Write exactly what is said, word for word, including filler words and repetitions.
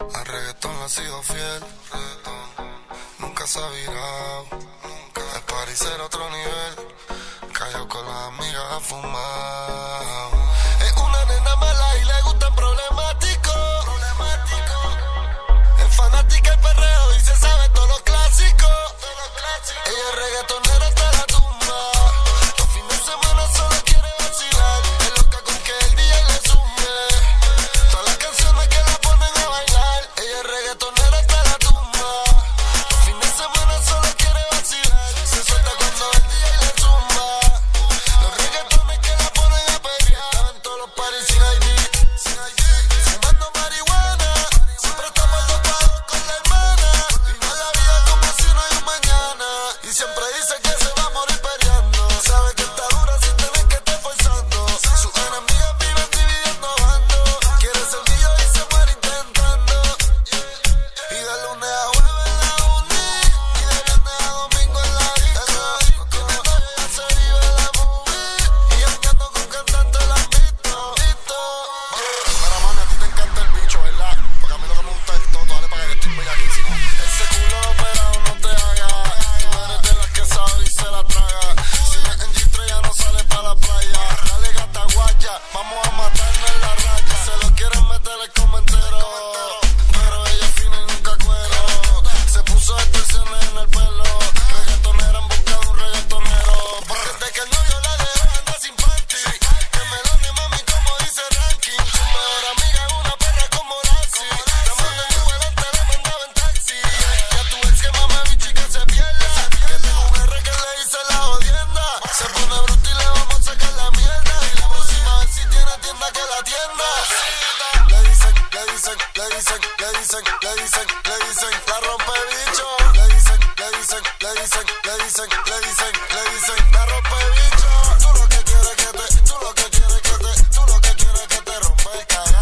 Al reggaetón ha sido fiel, nunca se ha virado. El party a otro nivel, cayó con las amigas a fumar. Es una nena mala y le gustan problemáticos. Es fanática del perreo y se sabe todos los clásicos. Ella es reggaetonera hasta la tumba. Los fines de semana solo quiere vacilar. Es loca con que el D J le sume todas las canciones que la ponen a bailar. Ella es reggaetonera hasta la tumba. Los fines de semana solo quiere vacilar. Se suelta cuando el D J le zumba. Los reggaetones que la ponen a pelear. Estaban todos los parties sin I D, fumando marihuana. Siempre está para los pagos con la hermana. Vive la vida como si no hay un mañana. Y siempre dice que se va a morir peleando. Sabe que está dura sin tener que estar forzando. Sus enemigas viven dividiendo bandos. Quiere ser mío y se muere intentando. Y de lunes a jueves en la uni, y de viernes a domingo en la disco. No tiene novia, ya se vive la movie. Y andando con cantantes la han visto. Mira, mami, a ti te encanta el bicho, ¿verdad? Porque a mí lo que me gusta es todo. Dale para que estoy bellaquísimo. Ese culo operado no te haga. Tú eres de las que sabe y se la traga. Si no es en G tres ya no sale para la playa. Dale gata guaya, vamos a matarnos en la raya. Se lo quieren meter el comentero, pero ella es fina y nunca cuero. Se puso extensiones en el pelo. Reggaetonera en busca de un reggaetonero. Desde que el novio la dejó anda sin panty. Que melone mami como dice ranking. Su mejor amiga es una perra como Nancy. Te manda en Uber, antes la mandaba en taxi. Ya tu ex que mama bichi que se pierda. Que tengo un R que le hice la jodienda. Se pone bruto y le vamos a sacar la mierda. Y la próxima vez si tiene tienda que la tienda. Le dicen, le dicen, le dicen, le dicen, le dicen, le dicen, la rompe bicho. Le dicen, le dicen, le dicen, le dicen, le dicen, le dicen, la rompe bicho. Tú lo que quieres que te, tú lo que quieres que te, tú lo que quieres que te rompa el cabello.